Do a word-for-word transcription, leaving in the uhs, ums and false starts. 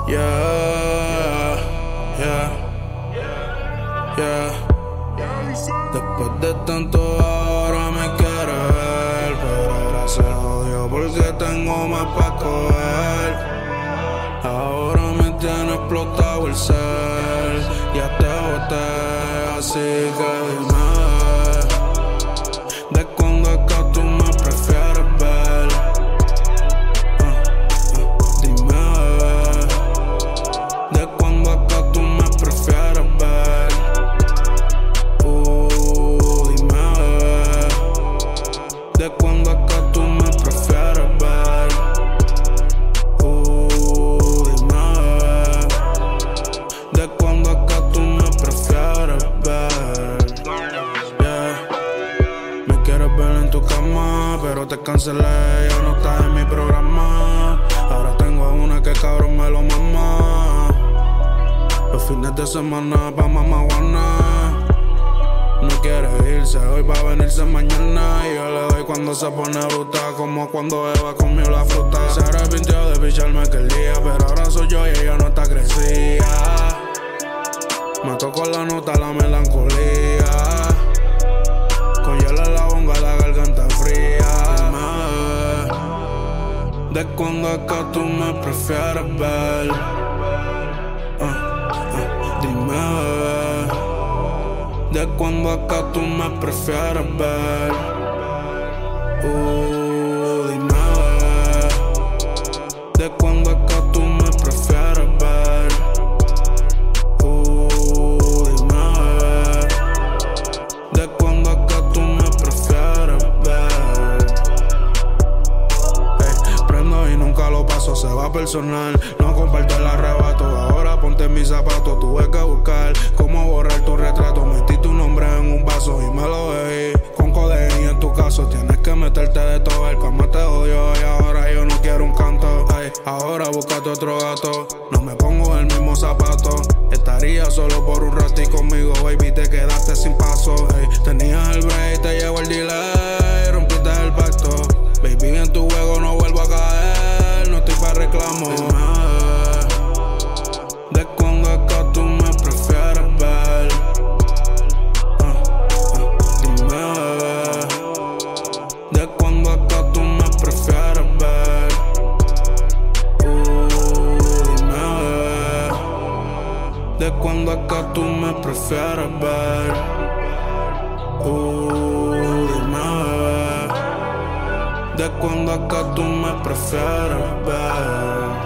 Yeah, yeah, yeah. Después de tanto ahora me quiere ver, pero gracias a Dios porque tengo más pa' coger. Ahora me tiene explotado el cel, ya te boté, así que dime, ¿de cuándo acá tú me prefieres ver? Uh, uh, dime, ¿de cuándo acá tú me prefieres ver? Uh, dime, ¿de cuándo acá tú me prefieres ver? Uh, dime, ¿de cuándo acá tú me prefieres ver? Yeah. Me quieres ver en tu cama, pero te cancelé, ya no estás en mi programa. Ahora tengo una que cabrón me lo mama. Los fines de semana pa' mamaguana. No quiere irse hoy, va a venirse mañana. Y yo le doy cuando se pone bruta, como cuando Eva comió la fruta. Se arrepintió de picharme aquel día, pero ahora soy yo y ella no está crecida. Me tocó la nota, la melancolía. Con hielo en la bonga, la garganta fría. Dime, ¿de cuándo acá tú me prefieres ver? Uh, uh, dime, ¿de cuándo acá tú me prefieres ver? Uh, dime, ¿de cuándo acá tú me prefieres ver? Uh, dime, ¿de cuándo acá tú me prefieres ver? Hey, prendo y nunca lo paso, se va personal. No comparto el arrebato, ahora ponte en mis zapatos. Tuve que buscar cómo borrar tu retrato. Metí tu nombre en un vaso y me lo bebí con codeína. Y en tu caso tienes que meterte de todo. El cama te odio y ahora yo no quiero un canto. Ay, ahora búscate otro gato. No me pongo el mismo zapato. Estaría solo por un rato y conmigo, baby, te quedaste sin paso. Ay, tenías el break, te llevo el delay. Rompiste el pacto. Baby, en tu juego no vuelvo a caer. No estoy pa' reclamo. ¿De cuándo acá tú me prefieres ver? Uh, uh, dime, ¿de cuándo acá tú me prefieres ver? Uh, dime, ¿de cuándo acá tú me prefieres ver? Uh, dime, ¿de cuándo acá tú me prefieres ver?